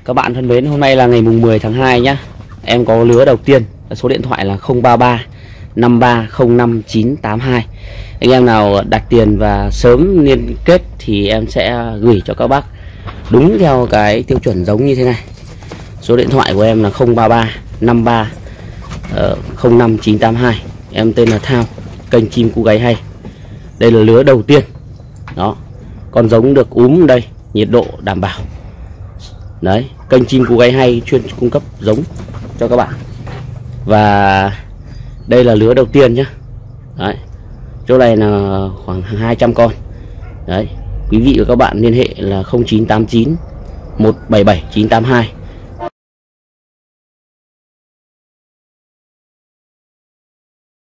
Các bạn thân mến, hôm nay là ngày mùng 10 tháng 2 nhá. Em có lứa đầu tiên, số điện thoại là 033 5305 982. Anh em nào đặt tiền và sớm liên kết thì em sẽ gửi cho các bác đúng theo cái tiêu chuẩn giống như thế này. Số điện thoại của em là 033 53 05 982. Em tên là Thao, kênh Chim Cu Gáy Hay. Đây là lứa đầu tiên. Đó, con giống được úm đây, nhiệt độ đảm bảo. Đấy, kênh Chim Cu Gáy Hay chuyên cung cấp giống cho các bạn. Và đây là lứa đầu tiên nhá. Đấy, chỗ này là khoảng 200 con. Đấy, quý vị và các bạn liên hệ là 0989 177 982.